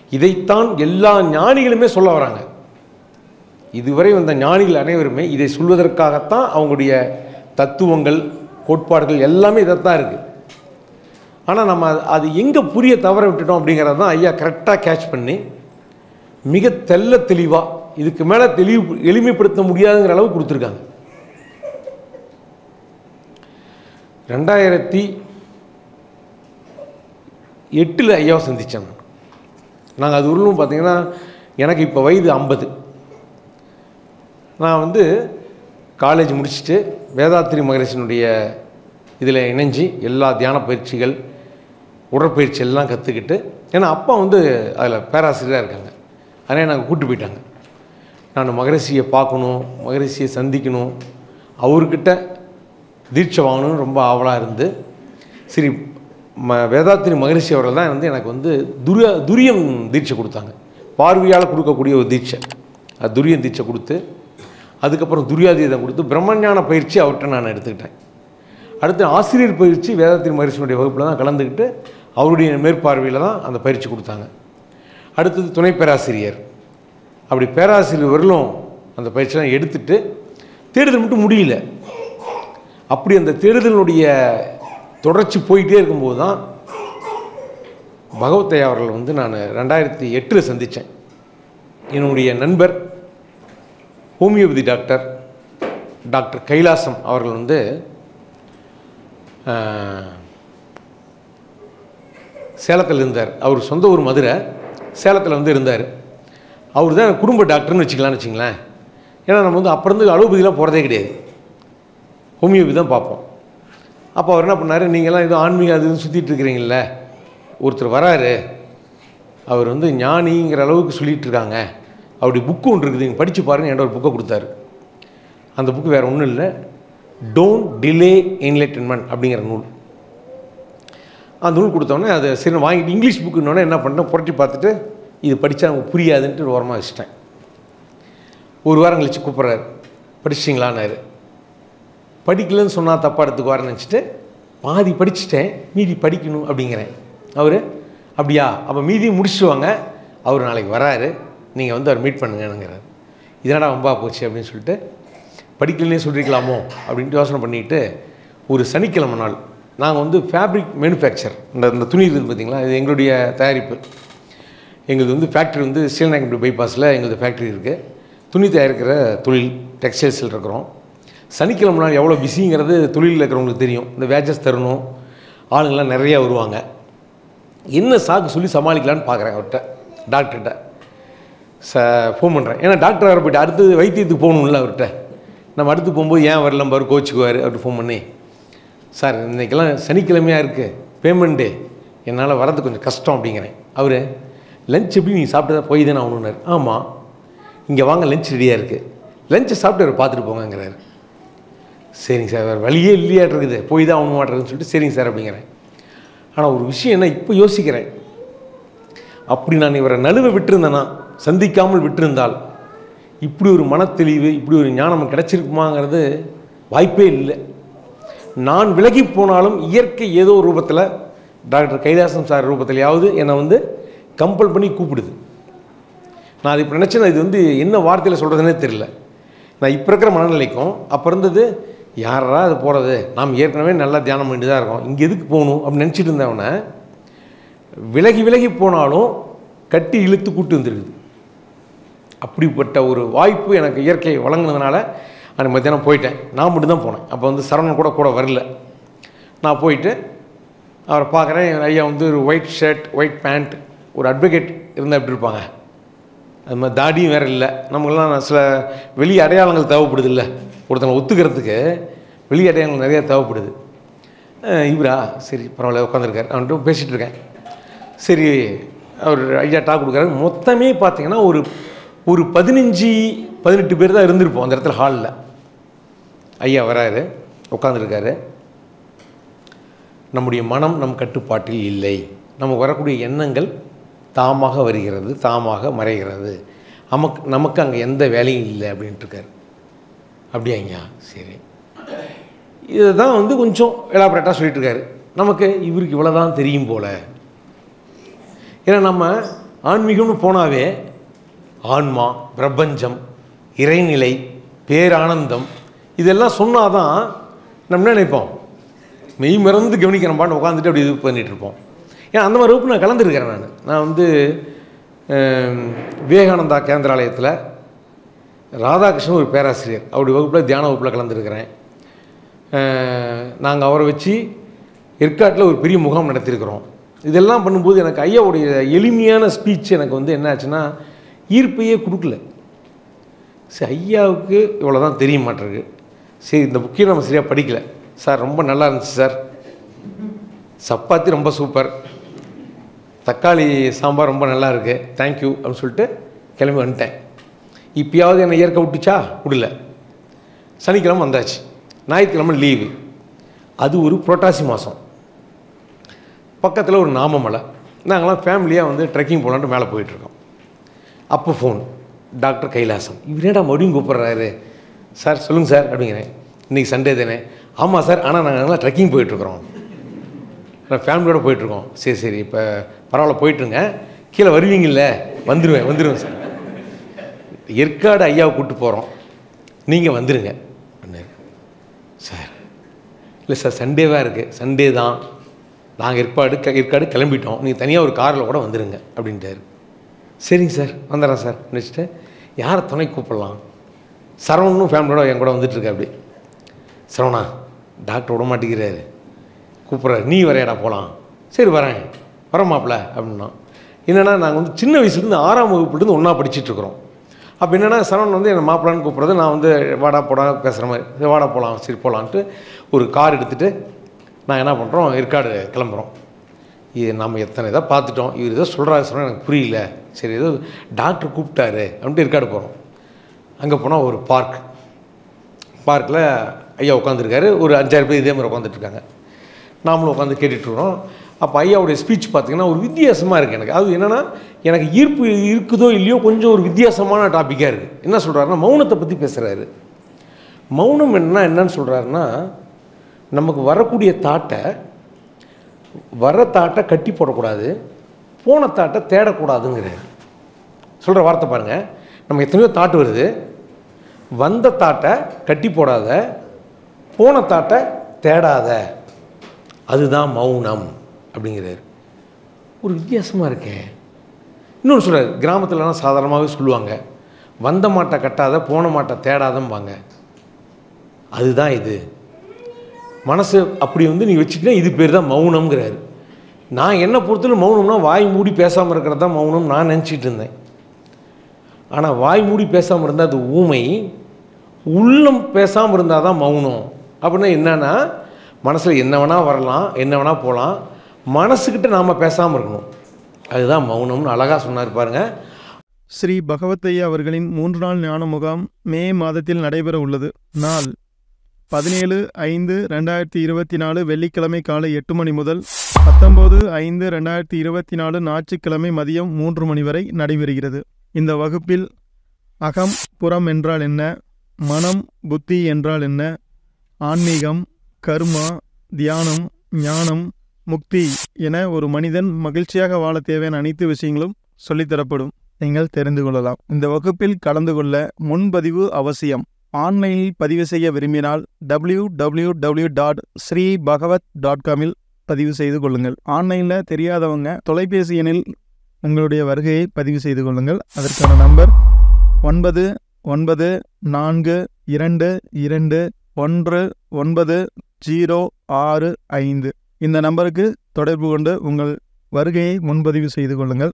இதைத்தான் எல்லா ஞானிகளுமே சொல்ல வராங்க. இதுவரை வந்த ஞானிகள் அனைவருமே இதை சொல்வதற்காகத்தான் அவங்களுடைய தத்துவங்கள், கோட்பாடுகள் எல்லாமே இதைத்தான் இருக்குது. ஆனால் நம்ம அது எங்கே புரிய தவற விட்டுட்டோம் அப்படிங்கிறது தான் ஐயா கரெக்டாக கேட்ச் பண்ணி மிக தெல்ல தெளிவாக இதுக்கு மேலே எளிமைப்படுத்த முடியாதுங்கிற அளவு கொடுத்துருக்காங்க. 2008 ஐயாவை சந்தித்தேன். நாங்கள் அது உருளும் பார்த்தீங்கன்னா எனக்கு இப்போ வயது 50. நான் வந்து காலேஜ் முடிச்சுட்டு வேதாத்திரி மகரிஷினுடைய இதில் இணைஞ்சி எல்லா தியான பயிற்சிகள், உடற்பயிற்சி எல்லாம் கற்றுக்கிட்டு, ஏன்னா அப்பா வந்து அதில் பேராசிரியராக இருக்காங்க, அதனால் நாங்கள் கூப்பிட்டு போயிட்டாங்க. நான் மகரிஷியை பார்க்கணும், மகரிஷியை சந்திக்கணும், அவர்கிட்ட தீட்சை வாங்கணும்னு ரொம்ப ஆவலாக இருந்து, சரி வேதாத்திரி மகரிஷி அவர்கள் தான் வந்து எனக்கு வந்து துரியம் தீட்சை கொடுத்தாங்க. பார்வையால் கொடுக்கக்கூடிய ஒரு தீட்சை, அது துரியம் தீட்சை கொடுத்து, அதுக்கப்புறம் துரியாதீதம் கொடுத்து பிரம்மஞான பயிற்சி அவர்கிட்ட நான் எடுத்துக்கிட்டேன். அடுத்து ஆசிரியர் பயிற்சி வேதாத்திரி மகரிஷினுடைய வகுப்பில் தான் கலந்துக்கிட்டு அவருடைய மேற்பார்வையில் தான் அந்த பயிற்சி கொடுத்தாங்க. அடுத்தது துணை பேராசிரியர், அப்படி பேராசிரியர் வரலும் அந்த பயிற்சியெலாம் எடுத்துட்டு தேடுதல் மட்டும் முடியல. அப்படி அந்த தேடுதலுடைய தொடர்ச்சி போயிட்டே இருக்கும்போது தான் பகவத்தையா அவர்கள் வந்து நான் 2008 சந்தித்தேன். என்னுடைய நண்பர் ஹோமியோபதி டாக்டர் கைலாசம் அவர்கள் வந்து சேலத்தில் இருந்தார். அவர் சொந்த ஊர் மதுரை, சேலத்தில் வந்து இருந்தார். அவர் தான் குடும்ப டாக்டர்னு வச்சுக்கலான்னு வச்சுங்களேன். ஏன்னா நம்ம வந்து அப்போ இருந்து அலோபதிலாம் போகிறதே கிடையாது, ஹோமியோபதி தான் பார்ப்போம். அப்போ அவர் என்ன பண்ணார், நீங்கள்லாம் ஏதோ ஆன்மீகம் அதுன்னு சுற்றிட்டு இருக்கிறீங்கள, ஒருத்தர் வராரு, அவர் வந்து ஞானிங்கிற அளவுக்கு சொல்லிகிட்டு இருக்காங்க, அவருடைய புக்கு ஒன்று இருக்குது, நீங்கள் படித்து பாருங்கள், என்கிட்ட ஒரு புக்கை கொடுத்தாரு. அந்த புக்கு வேறு ஒன்றும் இல்லை, டோன்ட் டிலே என்லைட்டன்மெண்ட் அப்படிங்கிற நூல். அந்த நூல் கொடுத்தோன்னே அதை சரி வாங்கிட்டு இங்கிலீஷ் புக்குன்னொன்னே என்ன பண்ணேன், புரட்டி பார்த்துட்டு இது படித்தா நமக்கு புரியாதுன்ட்டு ஓரமாக வச்சுட்டேன். ஒரு வாரம் கழித்து கூப்பிட்றாரு, படிச்சிட்டிங்களான்னாரு. படிக்கலன்னு சொன்னால் தப்பாக எடுத்துக்குவாருன்னு நினச்சிட்டு பாதி படிச்சுட்டேன், மீதி படிக்கணும் அப்படிங்கிறேன். அவர் அப்படியா, அப்போ மீதியும் முடிச்சுட்டு வாங்க, அவர் நாளைக்கு வராரு, நீங்கள் வந்து அவர் மீட் பண்ணுங்கங்கிறார். இதனடா ரொம்ப போச்சு அப்படின்னு சொல்லிட்டு படிக்கலன்னே சொல்லியிருக்கலாமோ அப்படின்ட்டு யோசனை பண்ணிவிட்டு ஒரு சனிக்கிழமை நாள் நாங்கள் வந்து ஃபேப்ரிக் மேனுஃபேக்சர், இந்த துணி இருக்குது பார்த்திங்களா, இது எங்களுடைய தயாரிப்பு. எங்களுக்கு வந்து ஃபேக்ட்ரி வந்து ஸ்ரீநாயக்கம்பட்டி பைபாஸில் எங்களுக்கு ஃபேக்ட்ரி இருக்குது, துணி தயாரிக்கிற தொழில், டெக்ஸ்டைல்ஸில் இருக்கிறோம். சனிக்கிழமை நாள் எவ்வளோ பிஸிங்கிறது தொழிலில் இருக்கிறவங்களுக்கு தெரியும். இந்த வேஜஸ் தரணும், ஆளுங்கள்லாம் நிறையா வருவாங்க. என்ன சாக்கு சொல்லி சமாளிக்கலான்னு பார்க்குறேன். அவர்கிட்ட டாக்டர்கிட்ட ஃபோன் பண்ணுறேன், ஏன்னா டாக்டர் வர போய்ட்டு அடுத்து வைத்தியத்துக்கு போகணும்ல அவர்கிட்ட. நம்ம அடுத்து போகும்போது ஏன் வரலாம் பாரு கோச்சுக்குவார். அவர்கிட்ட ஃபோன் பண்ணி, சார் இன்றைக்கெல்லாம் சனிக்கிழமையாக இருக்குது, பேமெண்ட்டு, என்னால் வரது கொஞ்சம் கஷ்டம் அப்படிங்கிறேன். அவர் லஞ்ச் எப்படி நீங்கள் சாப்பிட்டு தான் போய் தானே ஆகணுன்னாரு. ஆமாம், இங்கே வாங்க லஞ்ச் ரெடியாக இருக்குது, லஞ்சை சாப்பிட்டு அவர் பார்த்துட்டு போங்கங்கிறாரு. சரிங்க சார், வேறு வழியே இல்லையாட்டிருக்குது, போய் தான் ஆகணும் மாட்டேறதுன்னு சொல்லிட்டு சரிங்க சார் அப்படிங்கிறேன். ஆனால் ஒரு விஷயம் என்ன இப்போ யோசிக்கிறேன், அப்படி நான் இவரை நழுவ விட்டுருந்தேன்னா, சந்திக்காமல் விட்டிருந்தால் இப்படி ஒரு மனத்தெளிவு, இப்படி ஒரு ஞானம் கிடைச்சிருக்குமாங்கிறது வாய்ப்பே இல்லை. நான் விலகி போனாலும் இயற்கை ஏதோ ஒரு ரூபத்தில், டாக்டர் கைலாசம் சார் ரூபத்திலையாவது என்னை வந்து கம்பல் பண்ணி கூப்பிடுது. நான் அது இப்போ நினச்சேன்னா இது வந்து என்ன வார்த்தையில் சொல்கிறதுனே தெரியல. நான் இப்போ இருக்கிற மனநிலைக்கும் அப்போ இருந்தது, யாரா அது போகிறது, நாம் ஏற்கனவே நல்லா தியானம் பண்ணிட்டு தான் இருக்கோம், இங்கே எதுக்கு போகணும் அப்படின்னு நினச்சிட்டு இருந்தவனை விலகி விலகி போனாலும் கட்டி இழுத்து கூட்டு வந்துருக்குது. அப்படிப்பட்ட ஒரு வாய்ப்பு எனக்கு இயற்கை வழங்கினதுனால அன்றைக்கி மத்தியானம் போயிட்டேன். நான் மட்டும்தான் போனேன். அப்போ வந்து சரவணன் கூட வரல. நான் போயிட்டு அவரை பார்க்குறேன். ஐயா வந்து ஒரு ஒயிட் ஷர்ட், ஒயிட் பேண்ட், ஒரு அட்வொகேட் இருந்தால் எப்படி இருப்பாங்க, அது மாதிரி தாடியும் வேறு இல்லை. நமக்கெல்லாம் சில வெளி அடையாளங்கள் தேவைப்படுது இல்லை, ஒருத்தவங்களை ஒத்துக்கிறதுக்கு வெளி அடையாளங்கள் நிறையா தேவைப்படுது. இவரா, சரி பரவாயில்ல உட்காந்துருக்காரு, அவன்கிட்ட பேசிகிட்டு இருக்கேன். சரி அவர் ஐயா டாக் கொடுக்குறாரு. மொத்தமே பார்த்தீங்கன்னா ஒரு 15-18 பேர் தான் இருந்திருப்போம் அந்த இடத்துல ஹாலில். ஐயா வராரு, உட்காந்துருக்காரு. நம்முடைய மனம் நம் கட்டுப்பாட்டில் இல்லை, நமக்கு வரக்கூடிய எண்ணங்கள் தாமாக வருகிறது, தாமாக மறைகிறது, நமக்கு அங்கே எந்த வேலையும் இல்லை அப்படின்ட்டு இருக்காரு. அப்படியாங்க, சரி. இதை தான் வந்து கொஞ்சம் எலாபரேட்டாக சொல்லிட்டு இருக்காரு. நமக்கு இவருக்கு இவ்வளோ தான் தெரியும் போல். ஏன்னா நம்ம ஆன்மீகம்னு போனாவே ஆன்மா, பிரபஞ்சம், இறைநிலை, பேரானந்தம் இதெல்லாம் சொன்னாதான் நம்ம என்ன நினைப்போம், மெய் மறந்து கவனிக்கிறப்பான்னு உட்காந்துட்டு அப்படி இது பண்ணிகிட்ருப்போம். ஏன்னா அந்த மாதிரி வகுப்பு நான் கலந்துருக்கிறேன். நான் வந்து விவேகானந்தா கேந்திராலயத்தில் ராதாகிருஷ்ணன் ஒரு பேராசிரியர், அவருடைய வகுப்பில் தியான வகுப்பில் கலந்துருக்கிறேன். நாங்கள் அவரை வச்சு ஏற்காட்டில் ஒரு பெரிய முகாம் நடத்தியிருக்கிறோம். இதெல்லாம் பண்ணும்போது எனக்கு ஐயாவுடைய எளிமையான ஸ்பீச் எனக்கு வந்து என்ன ஆச்சுன்னா ஈர்ப்பையே கொடுக்கல. சரி, ஐயாவுக்கு இவ்வளோ தான் தெரிய மாட்டிருக்கு. சரி, இந்த புக்கையும் நம்ம சரியாக படிக்கலை சார், ரொம்ப நல்லா இருந்துச்சு சார், சப்பாத்தி ரொம்ப சூப்பர், தக்காளி சாம்பார் ரொம்ப நல்லா இருக்குது, தேங்க்யூ அப்படின்னு சொல்லிட்டு கிளம்பி வந்துட்டேன். இப்போயாவது என்னை இயற்கை விட்டுச்சா? விடல. சனிக்கிழமை வந்தாச்சு, ஞாயிற்றுக்கிழமை லீவு. அது ஒரு புரட்டாசி மாதம், பக்கத்தில் ஒரு நாமமலை. நாங்களாம் ஃபேமிலியாக வந்து ட்ரெக்கிங் போகலான்ட்டு மேலே போயிட்டுருக்கோம். அப்போ ஃபோன், டாக்டர் கைலாசம். இவரேடா மறுபடியும் கூப்பிட்றாரு. சார் சொல்லுங்கள் சார் அப்படிங்கிறேன். இன்றைக்கி சண்டே தானே? ஆமாம் சார், ஆனால் நாங்கள் நல்லா ட்ரெக்கிங் போயிட்டுருக்குறோம், நான் ஃபேமிலியோடு போயிட்டுருக்கோம். சரி சரி, இப்போ பரவாயில்ல போயிட்டுருங்க, கீழே வருவீங்கள்ல? வந்துடுவேன் சார். ஏற்காடு ஐயாவை கூப்பிட்டு போகிறோம், நீங்கள் வந்துடுங்க அப்படின்னாரு. சார் இல்லை சார், சண்டேவாக இருக்குது. சண்டே தான், நாங்கள் ஏற்காடு கிளம்பிட்டோம், நீங்கள் தனியாக ஒரு காரில் கூட வந்துடுங்க அப்படின்ட்டார். சரிங்க சார், வந்துடுறேன் சார் நினச்சிட்டு யாரை துணை கூப்பிடலாம்? சரவணனும் ஃபேமிலியோட என் கூட வந்துட்டுருக்க. அப்படி சரவணா, டாக்டர் விட மாட்டேங்கிறாரு, கூப்பிட்றாரு, நீ வரையடா போகலாம். சரி வரேன் மாப்பிள்ள அப்படின்னா. என்னென்னா நாங்கள் வந்து சின்ன வயசுலேருந்து 6ஆம் வகுப்புலேருந்து ஒன்றா படிச்சுட்ருக்குறோம். அப்போ என்னென்னா சரவணன் வந்து என்னை மாப்பிள்ளான்னு கூப்பிட்றது, நான் வந்து வாடா போடா பேசுகிற மாதிரி, சரி வாடா போகலாம், சரி போகலான்ட்டு ஒரு கார் எடுத்துகிட்டு நான் என்ன பண்ணுறோம், ஏற்காடு கிளம்புறோம். இது நம்ம எத்தனை இதாக பார்த்துட்டோம், இவர் ஏதோ சொல்கிறாரு சொன்னால் எனக்கு புரியல, சரி ஏதோ டாக்டர் கூப்பிட்டாரு அப்படின்ட்டு ஏற்காடு போகிறோம். அங்கே போனால் ஒரு பார்க்கில் ஐயா உட்காந்துருக்காரு, ஒரு 5-6 பேர் இதே மாதிரி உட்காந்துட்ருக்காங்க. நாமளும் உட்காந்து கேட்டுட்ருக்குறோம். அப்போ ஐயாவுடைய ஸ்பீச் பார்த்திங்கன்னா ஒரு வித்தியாசமாக இருக்குது எனக்கு. அது என்னென்னா, எனக்கு ஈர்ப்பு இருக்குதோ இல்லையோ கொஞ்சம் ஒரு வித்தியாசமான டாப்பிக்காக இருக்குது. என்ன சொல்கிறாருன்னா, மௌனத்தை பற்றி பேசுகிறாரு. மௌனம் என்னன்னு சொல்கிறாருன்னா, நமக்கு வரக்கூடிய தாட்டை கட்டி போடக்கூடாது, போன தாட்டை தேடக்கூடாதுங்கிறாரு. சொல்கிற வார்த்தை பாருங்கள், நம்ம எத்தனையோ தாட்டு வருது, வந்த தாட்டை கட்டி போடாத, போன தாட்டை தேடாத, அதுதான் மௌனம் அப்படிங்கிறாரு. ஒரு வித்தியாசமாக இருக்கே. இன்னொன்று சொல்கிறார், கிராமத்துலலாம் சாதாரணமாகவே சொல்லுவாங்க, வந்த மாட்டை கட்டாத, போன மாட்டை தேடாதம்பாங்க. அதுதான் இது மனசு. அப்படி வந்து நீங்கள் வச்சுக்கிட்டா இது பேர் தான் மௌனம்ங்கிறாரு. நான் என்ன பொறுத்தவரை மௌனம்னா வாய் மூடி பேசாமல் இருக்கிறது தான் மௌனம் நான் நினச்சிட்டு இருந்தேன். ஆனால் வாய் மூடி பேசாமல் இருந்தால் அது ஊமை, உள்ளம் பேசாமல் இருந்தால் தான் மௌனம். அப்படின்னா என்னன்னா, மனசில் என்ன வேணால் வரலாம், என்ன வேணால் போகலாம், மனசுக்கிட்ட நாம் பேசாமல் இருக்கணும், அதுதான் மௌனம்னு அழகாக சொன்னார் பாருங்கள். ஸ்ரீ பகவத்தையா அவர்களின் 3 நாள் ஞான முகாம் மே மாதத்தில் நடைபெற உள்ளது. நாள் 17/5/2024 வெள்ளிக்கிழமை காலை 8 மணி முதல் 19/5/2024 ஞாயிற்றுக்கிழமை மதியம் 3 மணி வரை நடைபெறுகிறது. இந்த வகுப்பில் அகம் புறம் என்றால் என்ன, மனம் புத்தி என்றால் என்ன, ஆன்மீகம், கர்மா, தியானம், ஞானம், முக்தி என ஒரு மனிதன் மகிழ்ச்சியாக வாழ தேவையான அனைத்து விஷயங்களும் சொல்லித்தரப்படும். நீங்கள் தெரிந்து கொள்ளலாம். இந்த வகுப்பில் கலந்து கொள்ள முன்பதிவு அவசியம். ஆன்லைனில் பதிவு செய்ய விரும்பினால் www.sreebhagavat.com பதிவு செய்து கொள்ளுங்கள். ஆன்லைனில் தெரியாதவங்க தொலைபேசி எண்ணில் உங்களுடைய வருகையை பதிவு செய்து கொள்ளுங்கள். அதற்கான நம்பர் 9942219065. இந்த நம்பருக்கு தொடர்பு கொண்டு உங்கள் வருகையை முன்பதிவு செய்து கொள்ளுங்கள்.